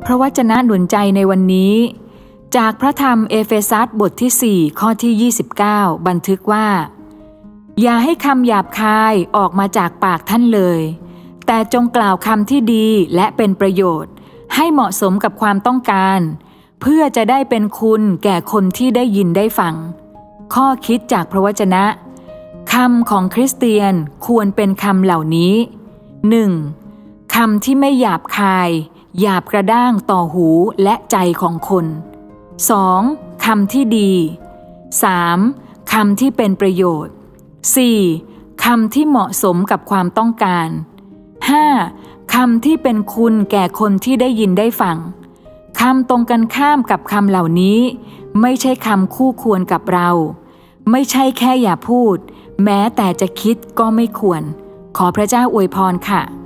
พระวจนะหนุนใจในวันนี้จากพระธรรมเอเฟซัสบทที่4ข้อที่29บันทึกว่าอย่าให้คำหยาบคายออกมาจากปากท่านเลยแต่จงกล่าวคำที่ดีและเป็นประโยชน์ให้เหมาะสมกับความต้องการเพื่อจะได้เป็นคุณแก่คนที่ได้ยินได้ฟังข้อคิดจากพระวจนะคำของคริสเตียนควรเป็นคำเหล่านี้ 1. คำที่ไม่หยาบคายหยาบกระด้างต่อหูและใจของคน 2. คำที่ดี 3. คำที่เป็นประโยชน์ 4. คำที่เหมาะสมกับความต้องการ 5. คำที่เป็นคุณแก่คนที่ได้ยินได้ฟังคำตรงกันข้ามกับคำเหล่านี้ไม่ใช่คำคู่ควรกับเราไม่ใช่แค่อย่าพูดแม้แต่จะคิดก็ไม่ควรขอพระเจ้าอวยพรค่ะ